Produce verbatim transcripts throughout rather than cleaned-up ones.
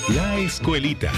La escuelita.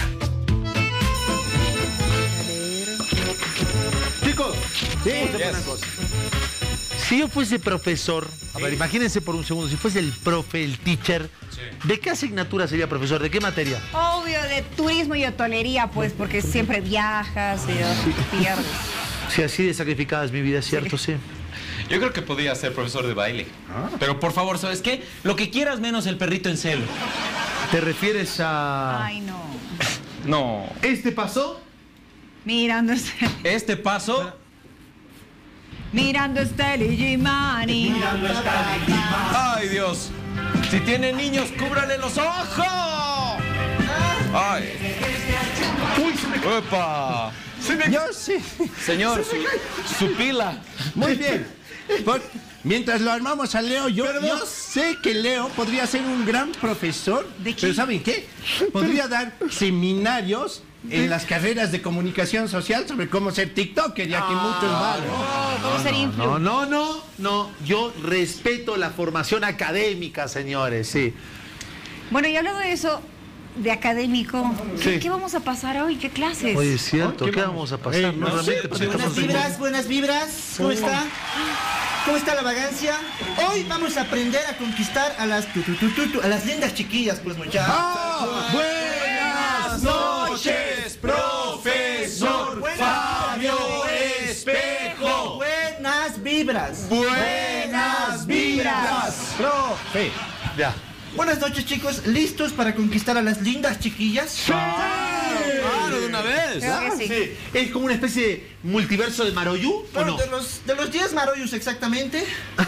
Chicos, Sí, yes. una cosa. Si yo fuese profesor, a ver, imagínense por un segundo, si fuese el profe, el teacher, sí. ¿de qué asignatura sería profesor? ¿De qué materia? Obvio, de turismo y hotelería, pues, porque siempre viajas y sí. pierdes. Sí, así de sacrificada es mi vida, ¿cierto? Sí. sí. Yo creo que podría ser profesor de baile. Ah. Pero por favor, ¿sabes qué? Lo que quieras menos el perrito en celo. ¿Te refieres a...? Ay, no. No. ¿Este pasó? Mirando este... Este paso... Mirando este Ligimani. Mirando este Ligimani. Ay, Dios. Si tienen niños, cúbrale los ojos. Ay. Uy, se me... ¡Epa! Se me... Yo sí. Señor, su, su pila. Muy bien. Por... Mientras lo armamos a Leo, yo, yo sé que Leo podría ser un gran profesor. ¿De qué? Pero ¿saben qué? Podría dar seminarios en las carreras de comunicación social sobre cómo ser TikToker, ya que muchos van. ¿Cómo ser influencer? No, no, no, no. Yo respeto la formación académica, señores, sí. Bueno, y hablando de eso, de académico, ¿qué, sí. ¿qué vamos a pasar hoy? ¿Qué clases? Oye, es cierto, ¿qué, ¿qué vamos a pasar? Eh, no, no, sí, pues, buenas vibras, buenas vibras. ¿Cómo está? ¿Cómo está la vagancia? Hoy vamos a aprender a conquistar a las tu, tu, tu, tu, tu, a las lindas chiquillas, pues muchachos. ¡Oh! ¡Buenas noches, profesor Fabio Espejo! Buenas vibras. Buenas vibras, profe. Ya. Buenas noches, chicos. ¿Listos para conquistar a las lindas chiquillas? ¡Sí! Claro, de una vez. Creo que sí. Sí. ¿Es como una especie de multiverso de Maroyu? Bueno, ¿o no? de los de los diez Maroyus exactamente.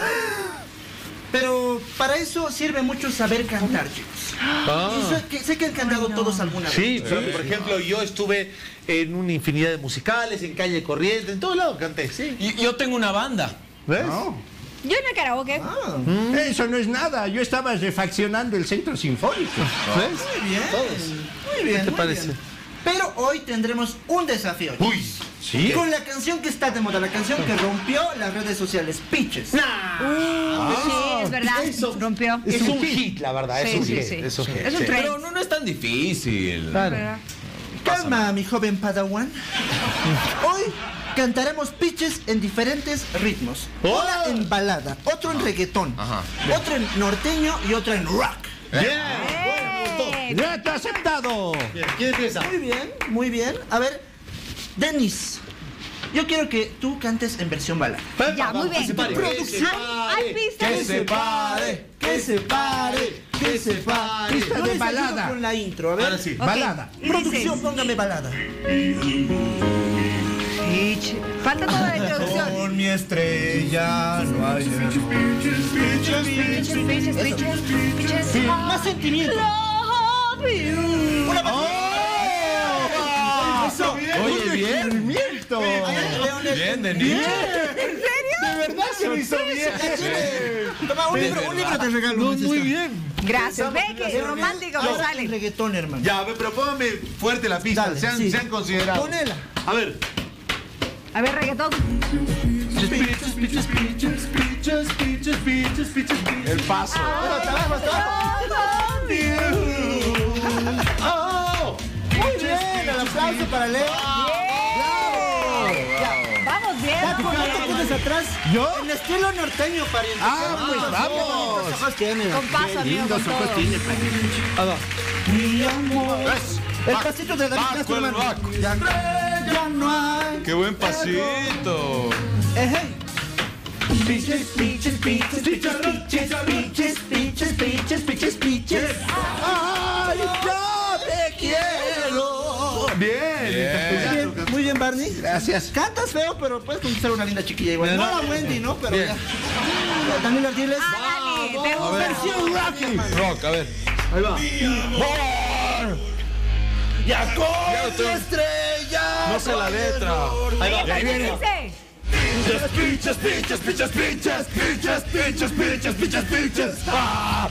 Pero para eso sirve mucho saber cantar, chicos. Ah. Y sé, que, sé que han cantado Ay, no. todos alguna Sí, vez. sí, por ejemplo, yo estuve en una infinidad de musicales, en Calle Corriente, en todos lados canté, sí. Y yo tengo una banda. ¿Ves? No. Yo en el karaoke. Ah, Mm. Eso no es nada. Yo estaba refaccionando el centro sinfónico. ¿Ves? muy bien. Todos. Muy bien. ¿Qué te muy parece? bien. Pero hoy tendremos un desafío. Uy, ¿sí? Con la canción que está de moda, la canción que rompió las redes sociales, Pitches. Uh, sí, es verdad. Eso rompió. Es un hit, la verdad, Sí, es un sí, hit. sí. Es un hit. Es un sí. trend. Pero no, no es tan difícil. Claro. Calma, mi joven Padawan. Hoy cantaremos pitches en diferentes ritmos. Oh. Una en balada, otro en reggaetón, Ajá. otro en norteño y otro en rock. ¡Eh! ¡Reto aceptado! Bien, ¿quién empieza? Muy bien, muy bien. A ver, Denis, yo quiero que tú cantes en versión balada. Ya, muy bien. Que se pare. Producción. Hay pistas. Que se pare, que se pare, que se pare. Pista Yo de les ayudo balada. con la intro, a ver. Ahora sí. Ok. Balada. Y Producción, dices, póngame balada. pitch. Falta toda la introducción. Con mi estrella no hay Pitches, pitches, pitches, pitches. más sentimiento. Love you. Una vez. Oye, bien. Miento. Bien, Denis. ¿En serio? De verdad se lo hizo bien. Toma un libro, un libro te regalo. No, muy bien. Gracias. Ve que romántico me Ahora sale. el reggaetón, hermano. Ya, a ver, pero póngame fuerte la pista, Dale, sean, sí. sean considerados. Ponela. A ver. A ver, reggaetón. El paso. Oh, muy bien, el aplauso para Leo. Vamos bien. ¿Cuánto cuánto tienes atrás? ¿Yo? En estilo norteño, pariente. Ah, pues Qué vamos. bonitos ojos tiene. Con paso, amigo, Lindos con ojos todo. tiene, pariente. Ah, va. Mi amor. El pasito de David Baco, Castro, el hermano. baco. Ya ya no hay. Qué buen pasito. Ejé. Pitches, pitches, pitches, pitches, pitches, pitches, pitches, pitches, pitches, pitches. ¡Ay, yo te quiero! Bien. Muy bien, muy bien, Barney. Gracias. Cantas feo, pero puedes conquistar una linda chiquilla igual. No la Wendy, ¿no? Pero ya. Daniel Ardiles. Ah, Dani, te gusta. Versión Rocky. Rock, a ver. Ahí va. Ya con Ya estoy- estrella. No sé la letra. Ahí va. ¿Qué dice? Pitches, pitches, pitches, pitches, pitches, pitches, pitches, pitches, pitches. Ah,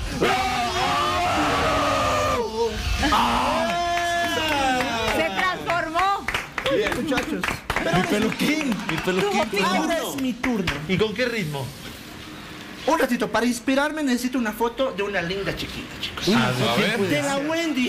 Se transformó. Bien, muchachos. Mi peluquín, mi peluquín. Ahora es mi turno. ¿Y con qué ritmo? Un ratito, para inspirarme necesito una foto de una linda chiquita, chicos. A ver. De la Wendy.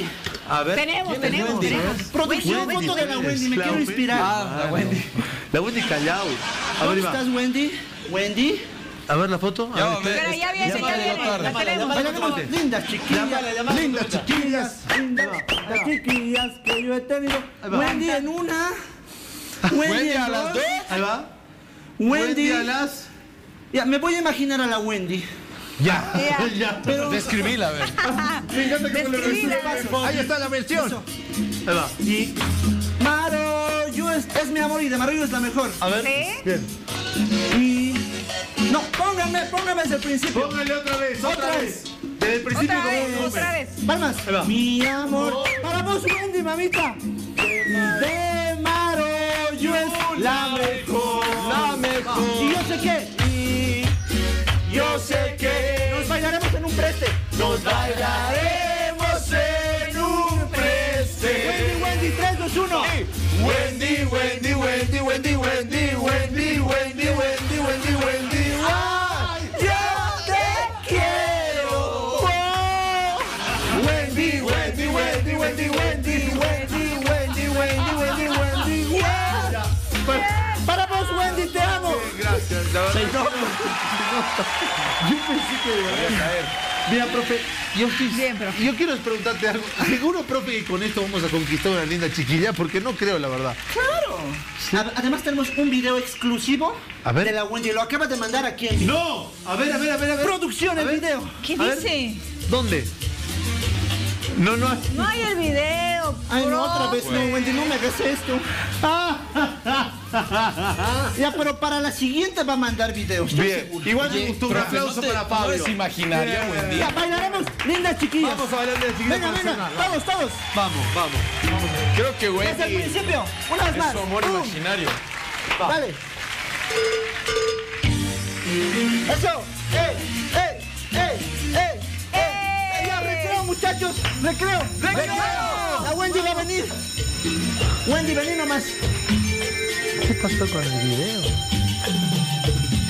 A ver. Tenemos, tenemos, tenemos. Producción, Wendy foto de la Pérez, Wendy, me la quiero Wendy. inspirar. Ah, la Wendy. La Wendy Callao. A ver, ¿Dónde Iván. estás, Wendy? Wendy. A ver la foto. A Ya, ver, a ver, Pero ya viene, ya ya llegó viene. tarde. La tenemos. Bailaremos lindas chiquillas. Lindas chiquillas. Las chiquillas que yo he tenido. va. Wendy en una. Wendy, Wendy en a las dos. Ahí va. Wendy. a las. Ya, me voy a imaginar a la Wendy. Ya. Ya. Ya. Pero Describíla, a ver. Me encanta cómo le Describila. resuelve. Ahí está la versión. Ahí va. y Marollo es, es mi amor y de Marollo es la mejor. A ver. ¿Sí? Bien. Y no, póngame, póngame desde el principio. Póngale otra vez, Otra otra vez. vez. Desde el principio Otra como vez, un hombre. otra vez. Palmas. Ahí va. Mi amor. Para vos, Wendy, mamita. De Marollo es la mejor. La mejor. Y yo sé que. Y yo sé que. Nos bailaremos en un preste. Nos bailaremos en un preste. Wendy, Wendy, tres, dos, uno. Wendy, Wendy, Wendy, Wendy, Wendy, Wendy, Wendy, Wendy, Wendy, Wendy. ¡Ay! Yo te quiero. Wendy, Wendy, Wendy, Wendy, Wendy, Wendy, Wendy, Wendy, Wendy, Wendy. Pa- Para vos, Wendy, te amo. Gracias. La verdad. Yo pensé que debería caer. Mira, profe, yo, estoy- Bien, profe. yo quiero preguntarte algo. ¿Seguro, profe, que con esto vamos a conquistar una linda chiquilla? Porque no creo, la verdad. Claro. Ad- Además tenemos un video exclusivo A ver. de la Wendy. Lo acaba de mandar aquí en video. ¡No! A ver, a ver, a ver, a ver. Producción, A el ver. video. ¿Qué A ver. dice? ¿Dónde? No, no. No hay el video. Ay, no, otra vez profe. no, Wendy, no me hagas esto. Ya, pero para la siguiente va a mandar video. estoy Bien. seguro. Igual me gustó. Un Profe, aplauso no te- para No Pablo. es imaginaria, Wendy. Ya, bailaremos, lindas chiquillas. Vamos a bailar de la chiquilla Venga, venga, profesional. todos, todos. Vamos, vamos. Creo que Desde el Wendy principio, una vez es más. su amor Pum. imaginario. Dale. Eso. ¡Ey, ey, ey, ey! ¡Ey! Ya, recreo, muchachos. Recreo. ¡Recreo! La Wendy va a venir. Wendy, vení nomás. ¿Qué pasó con el video?